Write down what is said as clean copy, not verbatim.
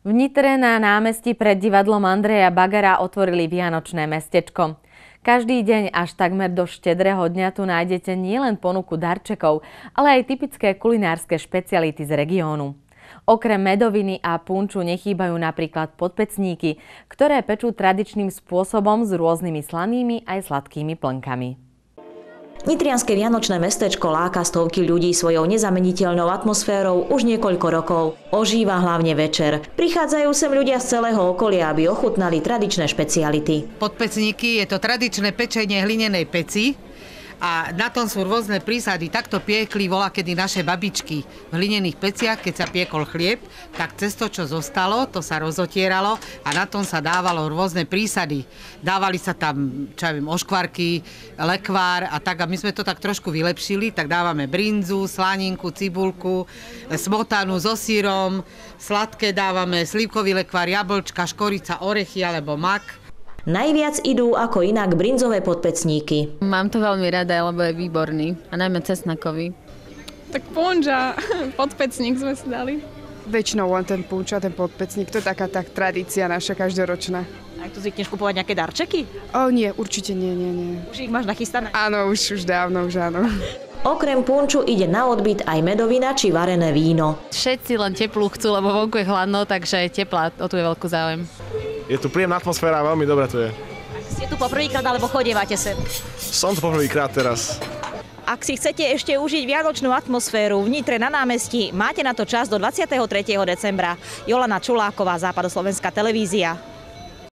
V Nitre na námestí pred divadlom Andreja Bagara otvorili vianočné mestečko. Každý deň až takmer do štedrého dňa tu nájdete nielen ponuku darčekov, ale aj typické kulinárske špeciality z regiónu. Okrem medoviny a punču nechýbajú napríklad podpecníky, ktoré pečú tradičným spôsobom s rôznymi slanými aj sladkými plnkami. Nitrianske vianočné mestečko láka stovky ľudí svojou nezameniteľnou atmosférou už niekoľko rokov. Ožíva hlavne večer. Prichádzajú sem ľudia z celého okolia, aby ochutnali tradičné špeciality. Podpecníky je to tradičné pečenie hlinenej peci a na tom sú rôzne prísady. Takto piekli volakedy naše babičky v hlinených peciach, keď sa piekol chlieb, tak cez to, čo zostalo, to sa rozotieralo a na tom sa dávalo rôzne prísady. Dávali sa tam, čo ja viem, oškvarky, lekvár a tak. A my sme to tak trošku vylepšili, tak dávame brinzu, slaninku, cibulku, smotanu so sírom, sladké dávame slivkový lekvár, jablčka, škorica, orechy alebo mak. Najviac idú ako inak brinzové podpecníky. Mám to veľmi rada, lebo je výborný. A najmä cesnakový. Tak punča, podpecník sme si dali. Väčšinou len ten punč a ten podpecník, to je taká tradícia naša každoročná. A tu zvykneš kupovať nejaké darčeky? Nie, určite nie. Už ich máš nachystané? Áno, už dávno, už áno. Okrem punču ide na odbyt aj medovina či varené víno. Všetci len teplú chcú, lebo vonku je chladno, takže teplá, o tu je veľký záujem. Je tu príjemná atmosféra, veľmi dobré tu je. Ste tu poprvýkrát alebo chodievate sem? Som tu poprvýkrát teraz. Ak si chcete ešte užiť vianočnú atmosféru v Nitre na námestí, máte na to čas do 23. decembra. Jolana Čuláková, Západoslovenská televízia.